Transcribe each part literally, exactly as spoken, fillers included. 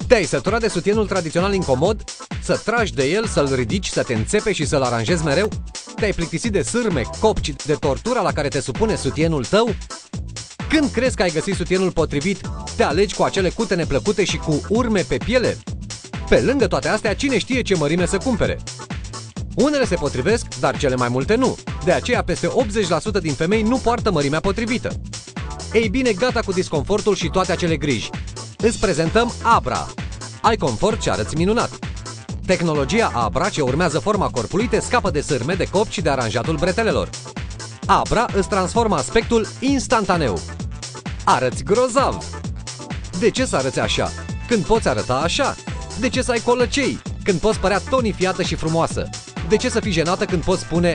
Te-ai săturat de sutienul tradițional incomod? Să tragi de el, să-l ridici, să te înțepe și să-l aranjezi mereu? Te-ai plictisit de sârme, copci, de tortura la care te supune sutienul tău? Când crezi că ai găsit sutienul potrivit, te alegi cu acele cute neplăcute și cu urme pe piele? Pe lângă toate astea, cine știe ce mărime să cumpere? Unele se potrivesc, dar cele mai multe nu. De aceea, peste optzeci la sută din femei nu poartă mărimea potrivită. Ei bine, gata cu disconfortul și toate acele griji. Îți prezentăm Abra. Ai confort și arăți minunat. Tehnologia Abra, ce urmează forma corpului, te scapă de sârme, de copci și de aranjatul bretelelor. Abra îți transformă aspectul instantaneu. Arăți grozav! De ce să arăți așa, când poți arăta așa? De ce să ai colăcei, când poți părea tonifiată și frumoasă? De ce să fii jenată când poți spune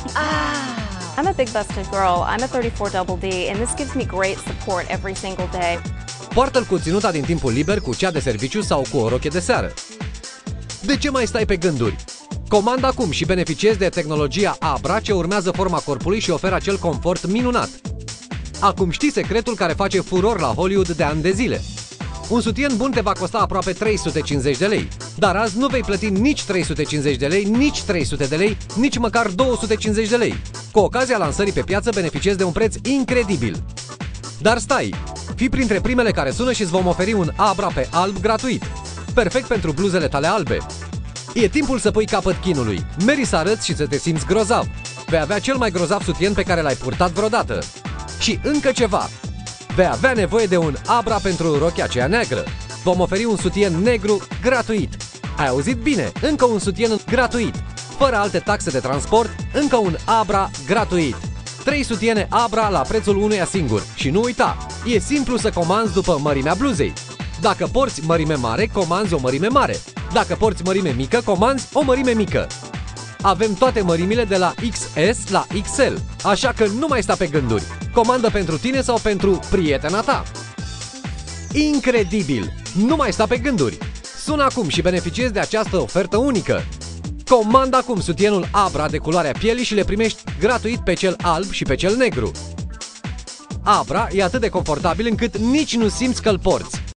Ah, I'm a big busted girl. I'm a thirty-four double D and this gives me great support every single day. Poartă-l cu ținuta din timpul liber, cu cea de serviciu sau cu o rochie de seară. De ce mai stai pe gânduri? Comanda acum și beneficiezi de tehnologia Abra, ce urmează forma corpului și oferă acel confort minunat. Acum știi secretul care face furor la Hollywood de ani de zile. Un sutien bun te va costa aproape trei sute cincizeci de lei, dar azi nu vei plăti nici trei sute cincizeci de lei, nici trei sute de lei, nici măcar două sute cincizeci de lei. Cu ocazia lansării pe piață beneficiezi de un preț incredibil. Dar stai, fii printre primele care sună și îți vom oferi un Abra pe alb gratuit. Perfect pentru bluzele tale albe. E timpul să pui capăt chinului. Meri să arăți și să te simți grozav. Vei avea cel mai grozav sutien pe care l-ai purtat vreodată. Și încă ceva. Vei avea nevoie de un Abra pentru rochia aceea neagră. Vom oferi un sutien negru gratuit. Ai auzit bine? Încă un sutien gratuit. Fără alte taxe de transport, încă un Abra gratuit. Trei sutiene Abra la prețul unuia singur. Și nu uita, e simplu să comanzi după mărimea bluzei. Dacă porți mărime mare, comanzi o mărime mare. Dacă porți mărime mică, comanzi o mărime mică. Avem toate mărimile de la X S la X L, așa că nu mai sta pe gânduri. Comandă pentru tine sau pentru prietena ta. Incredibil! Nu mai sta pe gânduri. Sună acum și beneficiezi de această ofertă unică. Comandă acum sutienul Abra de culoarea pielii și le primești gratuit pe cel alb și pe cel negru. Abra e atât de confortabil încât nici nu simți că îl porți.